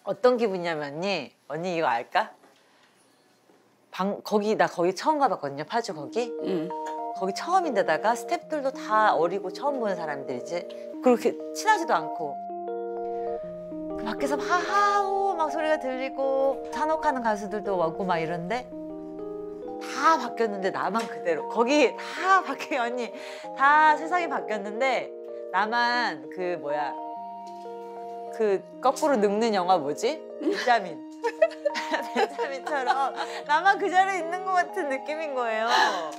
어떤 기분이냐면 언니 이거 알까? 나 거기 처음 가봤거든요. 파주 거기. 거기 처음인데다가 스태프들도 다 어리고 처음 보는 사람들이지. 그렇게 친하지도 않고. 밖에서 하하호 막 소리가 들리고 산옥하는 가수들도 왔고 막 이런데 다 바뀌었는데 나만 그대로. 거기 다 바뀌어 언니. 다 세상이 바뀌었는데 나만 그 거꾸로 늙는 영화 뭐지? 벤자민. 벤자민처럼 나만 그 자리에 있는 것 같은 느낌인 거예요.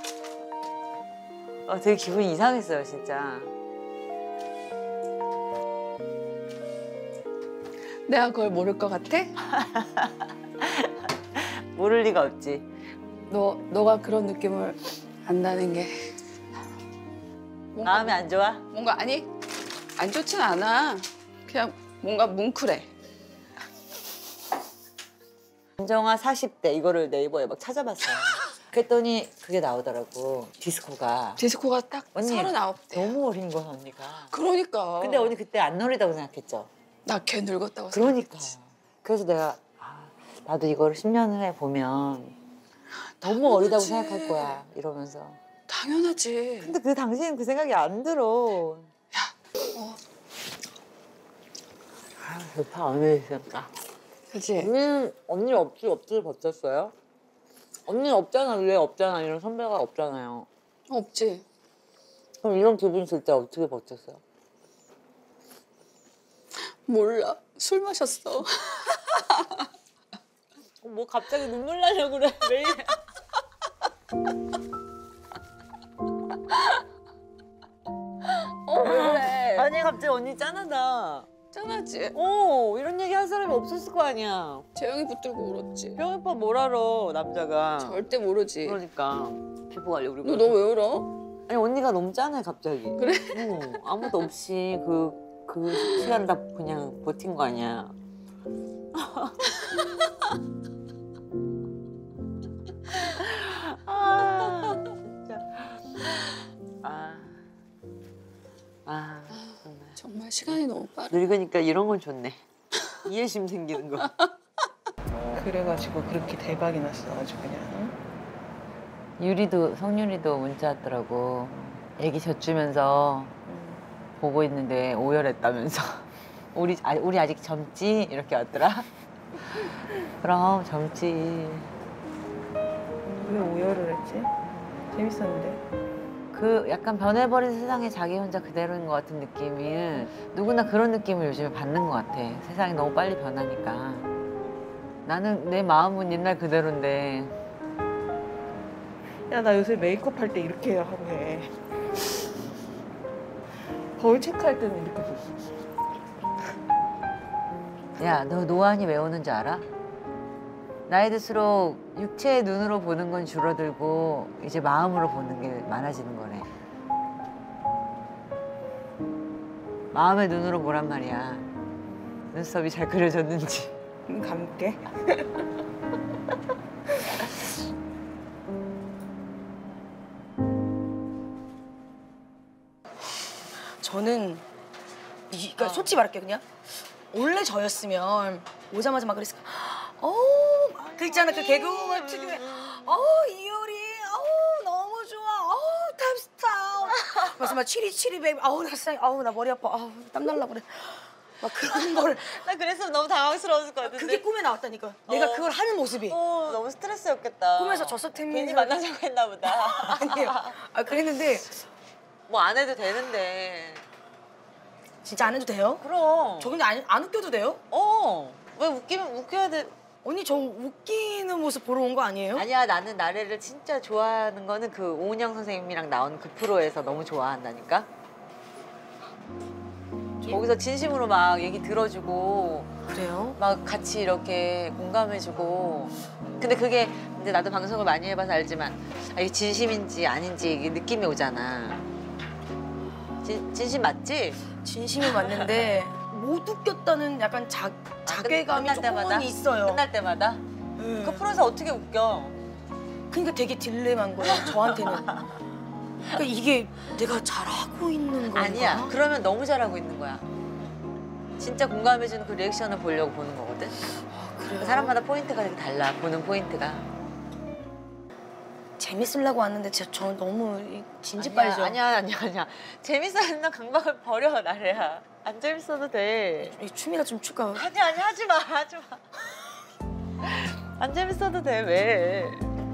되게 기분이 이상했어요, 진짜. 내가 그걸 모를 것 같아? 모를 리가 없지. 너가 그런 느낌을 안다는 게 마음이 안 좋아? 뭔가 아니 안 좋진 않아. 그냥 뭔가 뭉클해. 안정화 40대 이거를 네이버에 막 찾아봤어요. 그랬더니 그게 나오더라고. 디스코가 딱 언니 39대. 너무 어린 거야 언니가. 그러니까. 근데 언니 그때 안 어리다고 생각했죠? 나 걔 늙었다고 그러니까. 생각했지. 그래서 내가 나도 이거를 10년을 해보면 너무 어리다고 생각할 거야 이러면서. 당연하지. 근데 그 당시엔 그 생각이 안 들어. 좋다 언니 있으니까. 그치? 언니 없지 버텼어요? 언니는 없잖아. 왜 없잖아. 이런 선배가 없잖아요. 없지. 그럼 이런 기분이 들 때 어떻게 버텼어요? 몰라. 술 마셨어. 뭐 갑자기 눈물 나려고 그래. 왜 이래? 그래. 아니 갑자기 언니 짠하다. 짠하지? 이런 얘기 할 사람이 없었을 거 아니야. 재영이 붙들고 울었지. 병이빠 뭘 알아 남자가. 절대 모르지. 그러니까 피부 관리 우리. 너 왜 울어? 아니 언니가 너무 짠해 갑자기. 그래? 아무도 없이 그 시간 다 그냥 버틴 거 아니야. 진짜. 정말. 정말 시간이 너무 빠르. 늙으니까 이런 건 좋네. 이해심 생기는 거. 그래가지고 그렇게 대박이 났어 아주 그냥. 성유리도 문자 왔더라고. 애기 젖주면서 보고 있는데 오열했다면서. 우리 아직 젊지? 이렇게 왔더라. 그럼 젊지. 왜 오열을 했지? 재밌었는데. 그 약간 변해버린 세상에 자기 혼자 그대로인 것 같은 느낌이 누구나 그런 느낌을 요즘에 받는 것 같아. 세상이 너무 빨리 변하니까. 나는 내 마음은 옛날 그대로인데. 야, 나 요새 메이크업 할 때 이렇게 하고 해. 거울 체크할 때는 이렇게 줬어. 야, 너 노안이 왜 오는 줄 알아? 나이 들수록 육체의 눈으로 보는 건 줄어들고 이제 마음으로 보는 게 많아지는 거래. 마음의 눈으로 보란 말이야. 눈썹이 잘 그려졌는지. 감게. 저는 그러니까 솔직히 말할게요 그냥 원래 저였으면 오자마자 막 그랬을 거야. 그 있잖아 그 개그우먼 특유의 이효리 너무 좋아 탑스타 그래서 막 치리치리 베이비 나 세상에 나 머리 아파 땀 날라 그래 막 그런 거를 나 그랬으면 너무 당황스러웠을 것 같은데. 그게 꿈에 나왔다니까 내가 그걸 하는 모습이 너무 스트레스였겠다. 꿈에서 저서태민 괜히 만나자고 했나 보다. 아니에요 그랬는데 뭐 안 해도 되는데. 진짜 안 해도 돼요? 그럼. 저 근데 안 웃겨도 돼요? 왜 웃기면 웃겨야 돼. 언니 저 웃기는 모습 보러 온 거 아니에요? 아니야, 나는 나래를 진짜 좋아하는 거는 그 오은영 선생님이랑 나온 그 프로에서 너무 좋아한다니까. 거기서 진심으로 막 얘기 들어주고 그래요? 막 같이 이렇게 공감해주고. 근데 그게 근데 나도 방송을 많이 해봐서 알지만 이게 진심인지 아닌지 이게 느낌이 오잖아. 진심 맞지? 진심이 맞는데 못 웃겼다는 약간 자괴감이 조금은 있어요. 끝날 때마다? 네. 그 프로에서 어떻게 웃겨? 그러니까 되게 딜레마인 거예요, 저한테는. 그러니까 이게 내가 잘하고 있는 건가? 아니야. 그러면 너무 잘하고 있는 거야. 진짜 공감해주는 그 리액션을 보려고 보는 거거든. 그래요? 사람마다 포인트가 되게 달라. 보는 포인트가. 재밌으려고 왔는데 저 너무 진지 아니야, 빨죠. 아니야. 재밌어 하는 강박을 버려, 나래야. 안 재밌어도 돼. 이 춤이나 좀 출까? 아니 하지 마. 안 재밌어도 돼, 왜?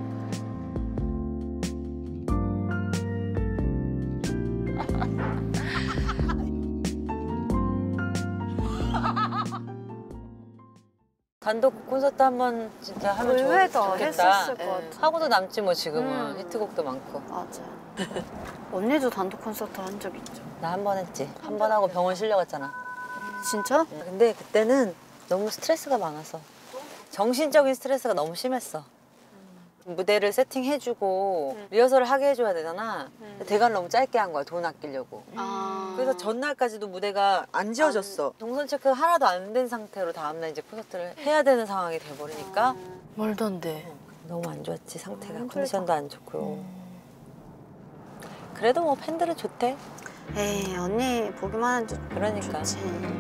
단독 콘서트 한번 진짜 하면 의외다. 좋겠다. 했었을 것 예. 같아. 하고도 남지 뭐 지금은. 히트곡도 많고. 맞아. 언니도 단독 콘서트 한 적 있죠? 나 한 번 했지. 한 번 하고 병원 실려갔잖아. 진짜? 근데 그때는 너무 스트레스가 많아서. 정신적인 스트레스가 너무 심했어. 무대를 세팅해주고 리허설을 하게 해줘야 되잖아. 근데 대관을 너무 짧게 한 거야, 돈 아끼려고. 그래서 전날까지도 무대가 안 지어졌어. 동선 체크 하나도 안 된 상태로 다음날 이제 콘서트를 해야 되는 상황이 돼버리니까 말도 안 돼. 너무 안 좋았지, 상태가. 컨디션도 안 좋고. 그래도 뭐 팬들은 좋대. 에이, 언니 보기만 해도 그러니까. 좋지.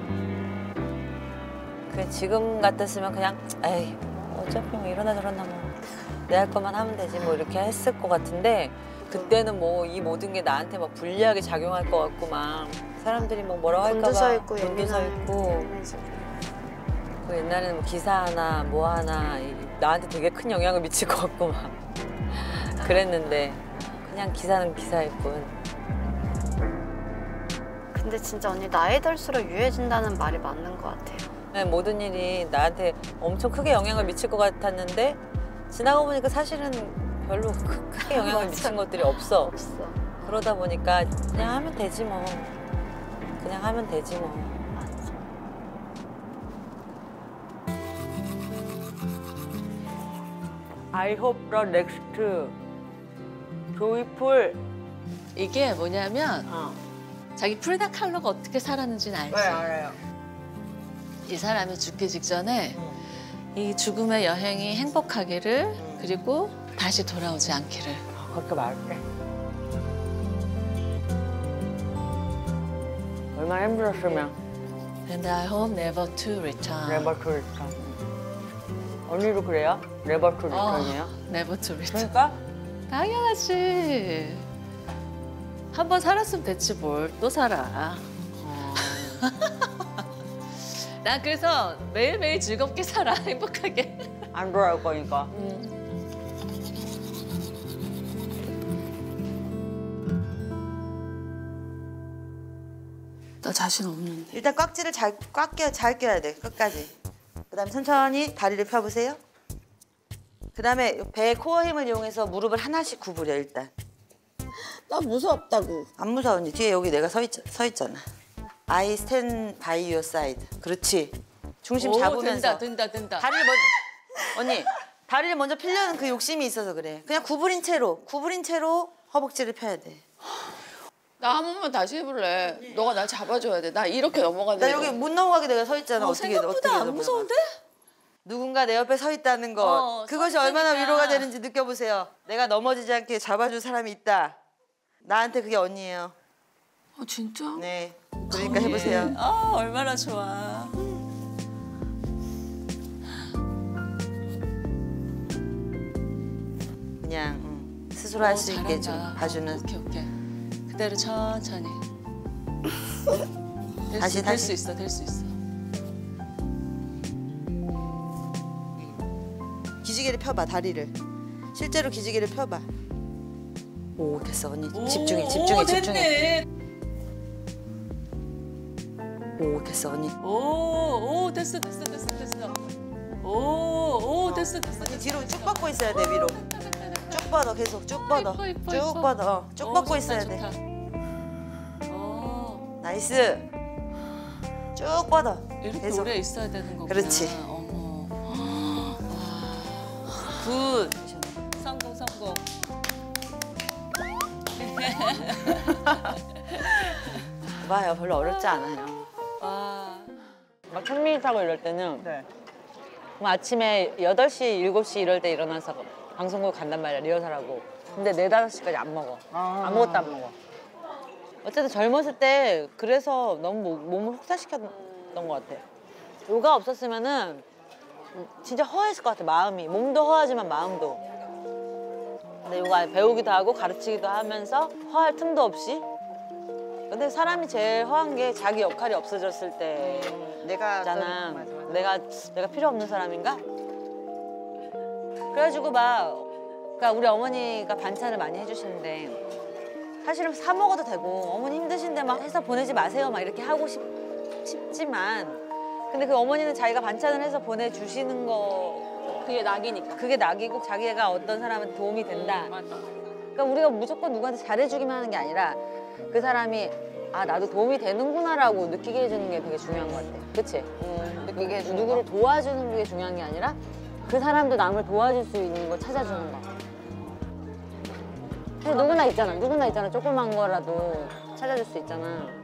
그래, 지금 같았으면 그냥 에이 어차피 뭐 이러나 저러나 뭐 내 할 것만 하면 되지 뭐 이렇게 했을 것 같은데 그때는 뭐 이 모든 게 나한테 막 불리하게 작용할 것 같고 막 사람들이 뭐 뭐라고 할까 봐 곤두서 있고 곤두서 있고 예민해지고. 그 옛날에는 뭐 기사 하나 뭐 하나 나한테 되게 큰 영향을 미칠 것 같고 막 그랬는데 그냥 기사는 기사일 뿐. 근데 진짜 언니 나이 들수록 유해진다는 말이 맞는 것 같아요. 네, 모든 일이 나한테 엄청 크게 영향을 미칠 것 같았는데 지나고 보니까 사실은 별로 크게 영향을 미친 것들이 없어. 없어. 그러다 보니까 그냥 하면 되지 뭐. 그냥 하면 되지 뭐. 맞아. I hope the next joyful. 이게 뭐냐면 자기 프리다 칼로가 어떻게 살았는지는 알지? 알아요. 이 사람이 죽기 직전에 이 죽음의 여행이 행복하기를 그리고 다시 돌아오지 않기를. 그렇게 말해. 얼마나 힘들었으면. And I hope never to return. Never to return. 언니도 그래요? Never to return이에요? Never to return. 그러니까? 당연하지. 한 번 살았으면 됐지 뭘 또 살아. 난 그래서 매일매일 즐겁게 살아. 행복하게. 안 돌아올 거니까. 나 자신 없는데. 일단 꽉지를 잘 껴야 돼, 끝까지. 그다음에 천천히 다리를 펴보세요. 그다음에 배 코어 힘을 이용해서 무릎을 하나씩 구부려, 일단. 나 무섭다고. 안 무서워, 언니. 뒤에 여기 내가 서 있잖아. I stand by your side. 그렇지. 중심 오, 잡으면서. 된다. 다리를 먼저, 언니, 다리를 먼저 피려는 그 욕심이 있어서 그래. 그냥 구부린 채로 허벅지를 펴야 돼. 나 한 번만 다시 해볼래. 너가 날 잡아줘야 돼. 나 이렇게 넘어가는데. 나 여기 못 넘어가게 내가 서 있잖아. 어떻게 생각보다 안 넘어가. 무서운데? 누군가 내 옆에 서 있다는 것. 그것이 서 얼마나 있으니까. 위로가 되는지 느껴보세요. 내가 넘어지지 않게 잡아줄 사람이 있다. 나한테 그게 언니예요. 진짜? 네. 그러니까 해보세요. 얼마나 좋아. 그냥 스스로 할 수 있게 좀 잘한다. 봐주는. 오케이. 그대로 천천히. 다시. 될 수 있어. 기지개를 펴봐, 다리를. 실제로 기지개를 펴봐. 오, 됐어, 언니. 집중해. 됐네. 오, 됐어, 언니. 오, 됐어. 오, 됐어. 언니 뒤로 쭉 뻗고 있어야 돼, 위로. 쭉 뻗어, 계속 쭉 뻗어. 이뻐. 쭉 뻗어. 쭉 뻗고 있어야 돼. 나이스. 쭉 뻗어. 이렇게 계속. 오래 있어야 되는 거구나. 그렇지. 어머. 굿. 성공. 봐요, 별로 어렵지 않아요. 와. 막 천민이 타고 이럴 때는 그럼 아침에 8시, 7시 이럴 때 일어나서 방송국 간단 말이야, 리허설하고. 근데 4, 5시까지 안 먹어. 아무것도 안 먹어. 어쨌든 젊었을 때 그래서 너무 몸을 혹사시켰던 것 같아. 요가 없었으면은 진짜 허했을 것 같아, 마음이. 몸도 허하지만 마음도. 근데 요가 배우기도 하고 가르치기도 하면서 허할 틈도 없이. 근데 사람이 제일 허한 게 자기 역할이 없어졌을 때잖아. 내가 필요 없는 사람인가? 그래가지고 막, 그러니까 우리 어머니가 반찬을 많이 해주시는데 사실은 사 먹어도 되고 어머니 힘드신데 막 해서 보내지 마세요 막 이렇게 하고 싶지만 근데 그 어머니는 자기가 반찬을 해서 보내주시는 거 그게 낙이니까. 그게 낙이고 자기가 어떤 사람한테 도움이 된다. 그러니까 우리가 무조건 누구한테 잘해주기만 하는 게 아니라 그 사람이 아 나도 도움이 되는구나라고 느끼게 해주는 게 되게 중요한 것 같아. 그치? 느끼게 해주는 누구를 도와주는 게 중요한 게 아니라 그 사람도 남을 도와줄 수 있는 걸 찾아주는 거. 근데 누구나 있잖아. 조그만 거라도 찾아줄 수 있잖아.